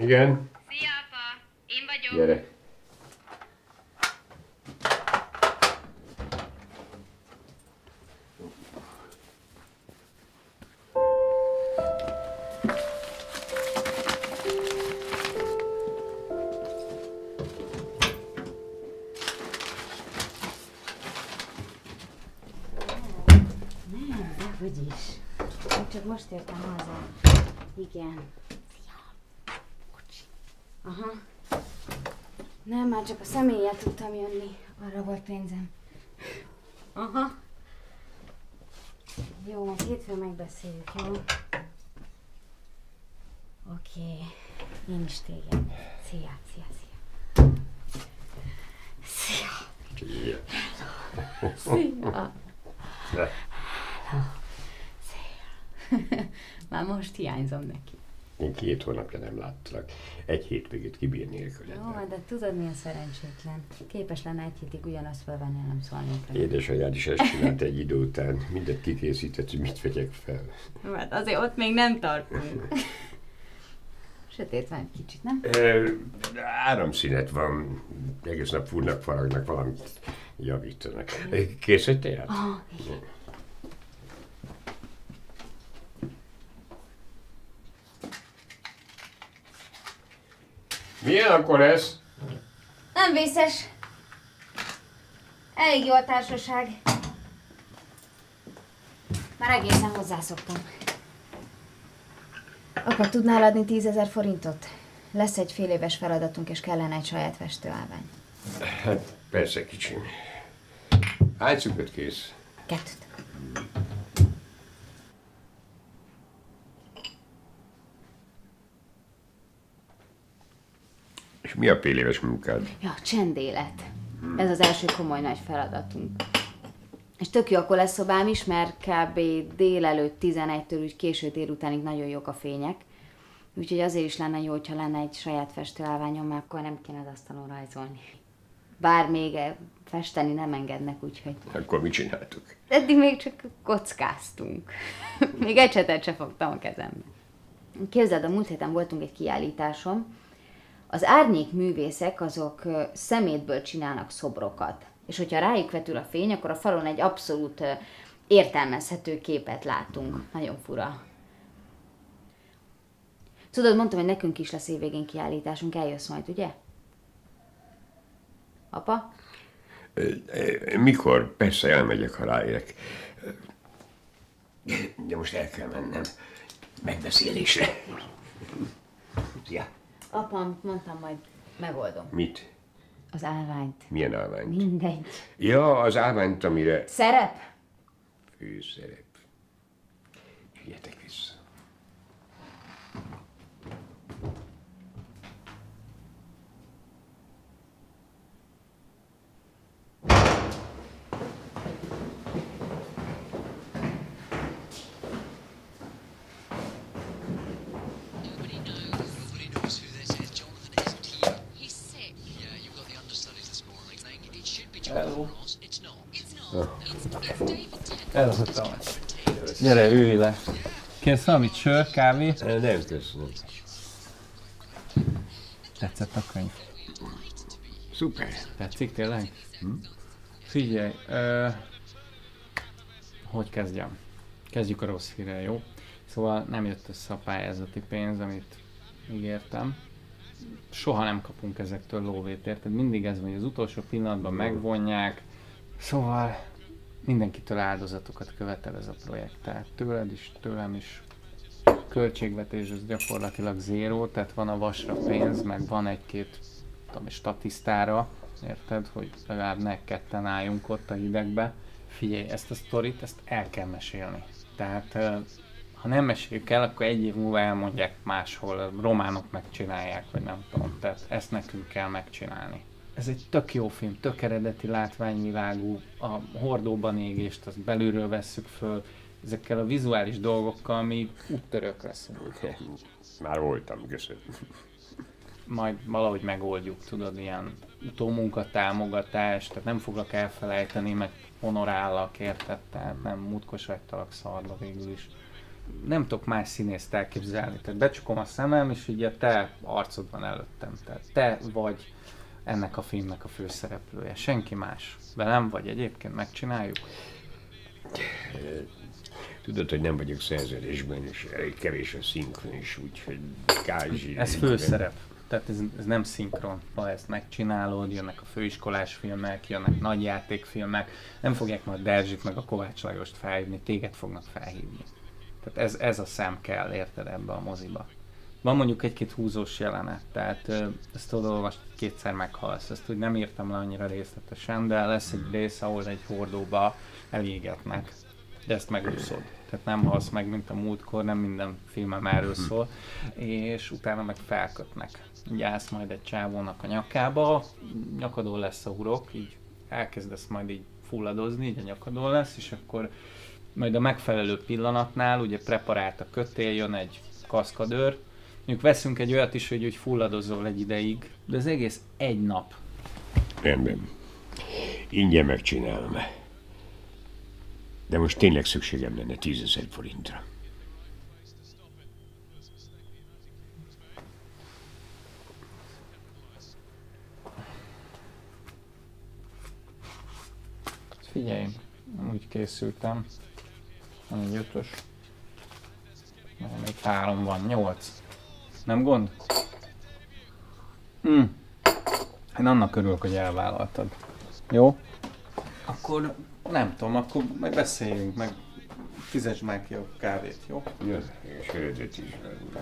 Igen? Szia, apa! Én vagyok. Gyere. Nem, dehogy is. Én csak most értem haza. Igen. Aha. Nem, már csak a személlyel tudtam jönni. Arra volt pénzem. Aha. Jó, majd hétfőn megbeszéljük, jó? Oké. Én is téged. Szia, szia, szia. Szia. Szia. Szia. Szia. Már most hiányzom neki. Én 2 hónapja nem láttalak. Egy hétvégét kibír nélküled. Jó, de tudod milyen szerencsétlen. Képes lenne egy hétig ugyanazt felvenni, nem szólnék rá. Édesanyád is ezt csinált egy idő után. Mindent kikészített, hogy mit vegyek fel. Hát azért ott még nem tartunk. Sötét van egy kicsit, nem? Áramszünet van. Egész nap fúrnak, faragnak, valamit javítanak. Készítettél? Ah, igen. Milyen akkor ez? Nem vészes. Elég jó a társaság. Már egészen hozzászoktam. Apa, tudnál adni 10 000 forintot? Lesz egy fél éves feladatunk, és kellene egy saját festőállvány. Hát persze, kicsim. Hány cukrot kész? 2. És mi a fél éves munkád? Ja, csendélet. Ez az első komoly nagy feladatunk. És tök jó a koleszobám is, mert kb. Délelőtt 11-től úgy késő délutánig nagyon jók a fények. Úgyhogy azért is lenne jó, hogyha lenne egy saját festőállványom, mert akkor nem kéne az asztalon rajzolni. Bár még festeni nem engednek, úgyhogy... Akkor mit csináltuk? Eddig még csak kockáztunk. Még egy csetet se fogtam a kezembe. Képzeld, a múlt héten voltunk egy kiállításon. Az árnyék művészek azok szemétből csinálnak szobrokat. És hogyha rájuk vetül a fény, akkor a falon egy abszolút értelmezhető képet látunk. Nagyon fura. Tudod, mondtam, hogy nekünk is lesz évvégén kiállításunk, eljössz majd, ugye? Apa? Mikor? Persze elmegyek, ha ráérek. De most el kell mennem. Megbeszélésre. Szia. Apa, amit mondtam, majd megoldom. Mit? Az állványt. Milyen állványt? Mindegy. Ja, az állványt, amire... Szerep? Főszerep. Jöjjetek vissza. Elhoztam. Gyere, ülj le. Kérsz valamit, sör, kávé? Nem, köszönöm. Tetszett a könyv? Szuper. Tetszik tényleg? Figyelj, hogy kezdjem? Kezdjük a rossz hírrel, jó? Szóval nem jött össze a pályázati pénz, amit ígértem. Soha nem kapunk ezektől lóvét, érted? Mindig ez van, hogy az utolsó pillanatban megvonják. Szóval mindenkitől áldozatokat követel ez a projekt. Tehát tőled is, tőlem is. Költségvetés az gyakorlatilag zéró, tehát van a vasra pénz, meg van egy-két statisztára, érted? Hogy legalább ne ketten álljunk ott a hidegbe. Figyelj, ezt a sztorit, ezt el kell mesélni. Tehát ha nem meséljük el, akkor egy év múlva elmondják máshol, románok megcsinálják, vagy nem tudom. Tehát ezt nekünk kell megcsinálni. Ez egy tök jó film, tök eredeti látványvilágú, a hordóban égést, azt belülről vesszük föl, ezekkel a vizuális dolgokkal mi úttörők leszünk. Már voltam, köszönöm. Majd valahogy megoldjuk, tudod, ilyen utómunkatámogatás, tehát nem foglak elfelejteni, meg honorállak, érted? Tehát nem mutkos hagytalak szarba végül is. nem tudok más színészt elképzelni. Tehát becsukom a szemem, és ugye te arcod van előttem. Tehát te vagy ennek a filmnek a főszereplője. Senki más. Velem vagy egyébként megcsináljuk? Tudod, hogy nem vagyok szerződésben, és elég kevés a szinkron is, úgyhogy Kázsi... Ez főszerep. Tehát ez nem szinkron. Ha ezt megcsinálod, jönnek a főiskolás filmek, jönnek nagyjátékfilmek, nem fogják majd Derzsit meg a Kovács Lajost felhívni, téged fognak felhívni. Tehát ez a szem kell, érted, ebbe a moziba. Van mondjuk egy-két húzós jelenet, tehát ezt tudod olvasni, kétszer meghalsz. Ezt úgy nem írtam le annyira részletesen, de lesz egy rész, ahol egy hordóba elégetnek, de ezt megúszod. Tehát nem halsz meg, mint a múltkor, nem minden filmem erről szól, és utána meg felkötnek. Így állsz majd egy csávónak a nyakába, nyakadon lesz a hurok, így elkezdesz majd így fulladozni, így a nyakadon lesz, és akkor majd a megfelelő pillanatnál ugye preparált a kötél, jön egy kaszkadőr, mondjuk veszünk egy olyat is, hogy úgy fulladozol egy ideig, de az egész egy nap. Rendben. Ingyen megcsinálom. De most tényleg szükségem lenne 10 000 forintra. Figyelj, úgy készültem. Van egy 5-ös. Még 3 van, 8. Nem gond? Én annak örülök, hogy elvállaltad. Jó? Akkor nem tudom, akkor meg beszéljünk, meg fizesd már ki a kávét, jó? Ja, és eredet is van.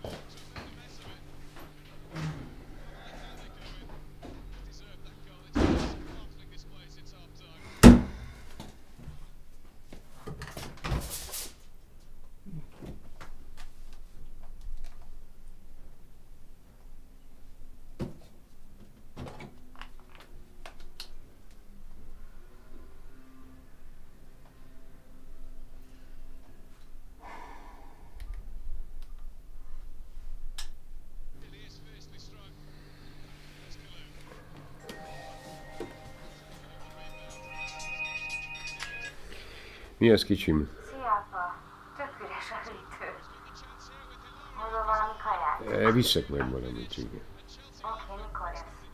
Mi az, kicsim? Szia, apa! Tök üres a hűtő. Hozol valami kaját? Viszek majd valamit, igen. Oké, mikor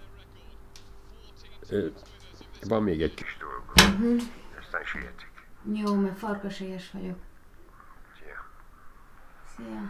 jössz? Van még egy kis dolgom. Aztán sietek. Jó, mert farkasélyes vagyok. Szia. Szia.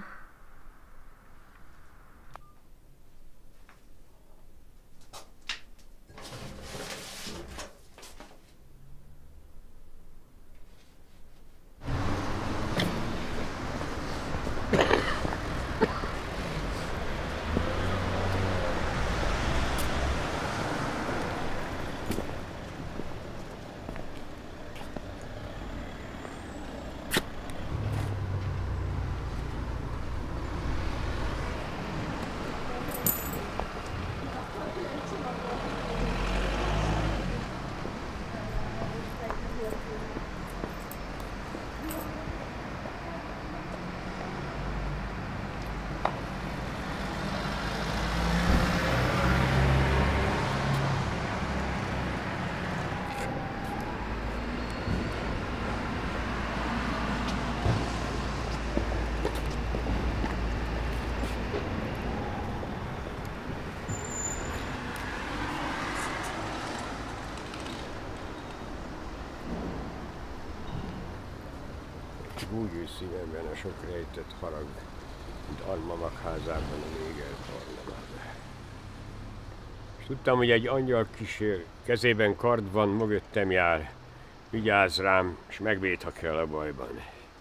Bújj szívemben a sok rejtett harag, mint almamag házában a légelt barnamád. És tudtam, hogy egy angyal kísér, kezében kard van, mögöttem jár. Vigyázz rám, és megvéd, ha kell a bajban.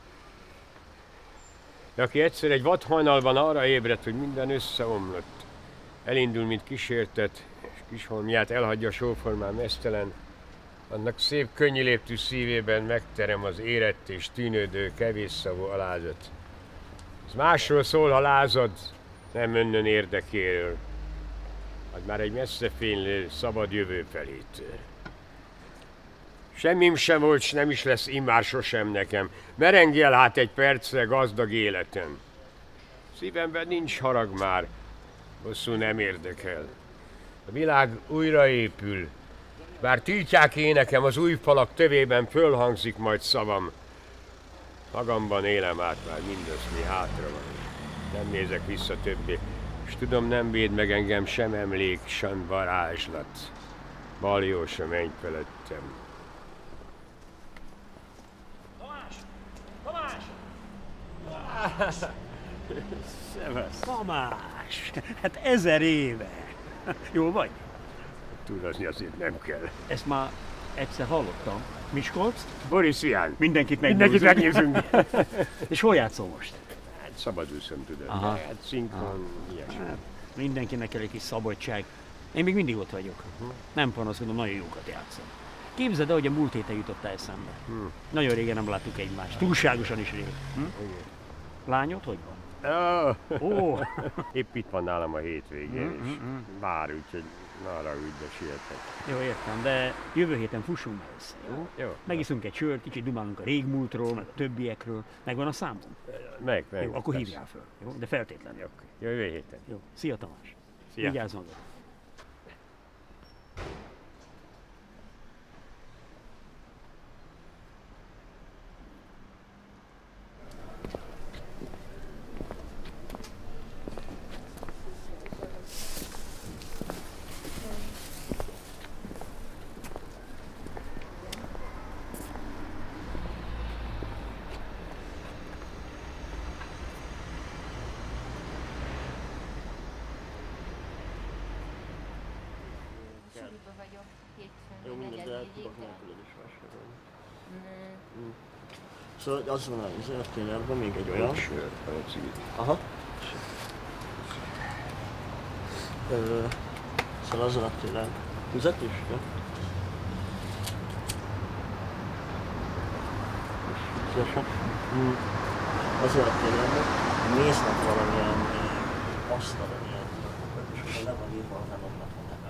De aki egyszer egy vadhajnalban arra ébredt, hogy minden összeomlott, elindul, mint kísértet, és kisholmját elhagyja sóformán meztelen, annak szép, könnyiléptű szívében megterem az érett és tűnődő, kevésszavú alázat. Ez másról szól, ha lázad, nem önnön érdekéről, az már egy messze fénylő, szabad jövő felé tör. Semmim sem volt, s nem is lesz immár sosem nekem. Merengjél hát egy percre gazdag életem. Szívemben nincs harag már, hosszú nem érdekel. A világ újraépül, bár tiltják énekem, az új falak tövében fölhangzik majd szavam. Magamban élem át már mindössz, mi hátra van. Nem nézek vissza többé. És tudom, nem véd meg engem sem emlék, sem varázslat. Baljó sem menj felettem. Szevasz. Tamás! Hát 1000 éve. Jól vagy? Tudazni azért nem kell. Ezt már egyszer hallottam. Miskolc? Boris Ján, Mindenkit mindenkit megnézünk. megnézünk. És hol játszol most? Hát szabadúszom, tudod. Aha. Hát szinkron, ilyesmi. Hát, mindenkinek kell egy kis szabadság. Én még mindig ott vagyok. Nem panaszkodom, nagyon jókat játszom. Képzeld el, hogy a múlt héten jutottál eszembe. Nagyon régen nem láttuk egymást. Túlságosan is rég. Lányod hogy van? Ó, Épp itt van nálam a hétvégén, és vár, úgyhogy ne haragudj, de sietek. jó, értem, de jövő héten fussunk meg össze, jó? Jó. Megiszunk egy sört, kicsit dumálunk a régmúltról, meg a többiekről. Megvan a számom? Meg. Jó, akkor persze. hívjál föl, jó? De feltétlenül. Jó, jövő héten. Jó, szia Tamás. Szia. Vigyázz magad. Suliba vagyok Jó, hétfőn, mindegy, de negyed tudok négyig. nélkülön is vásárolni. Szóval az van az történetben még egy olyan. Sör, van egy cigit. Aha. Szóval azon a télen. Tüzet is? Ja. Szívesen. Azon a télen néznek valamilyen asztalon ilyen dolgokat, és akkor le van írva a webonnak a neve.